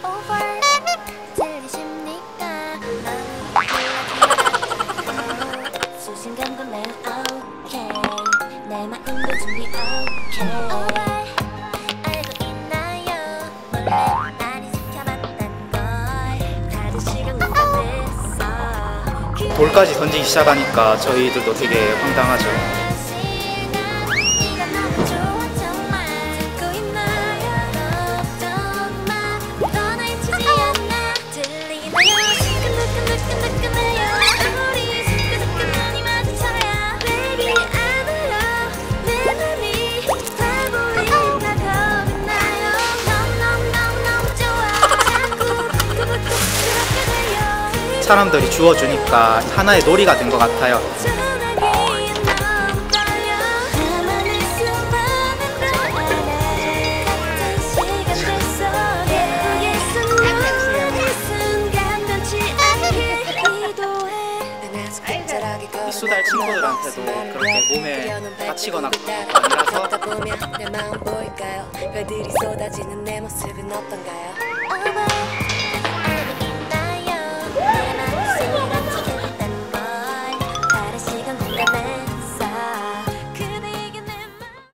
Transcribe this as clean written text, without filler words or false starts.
over 들리십니까? 수신감도 내 okay 내 마음도 준비 okay over 알고 있나요? 몰래 많이 지켜봤단 걸 다른 시간보다 됐어 돌까지 던지기 시작하니까 저희들도 되게 황당하죠. 사람들이 주워주니까 하나의 놀이가 된 것 같아요. 이수달 친구들한테도 그렇게 몸에 다치거나 그런 거 아니라서 내 마음 보일까요? 별들이 쏟아지는 내 모습은 어떤가요?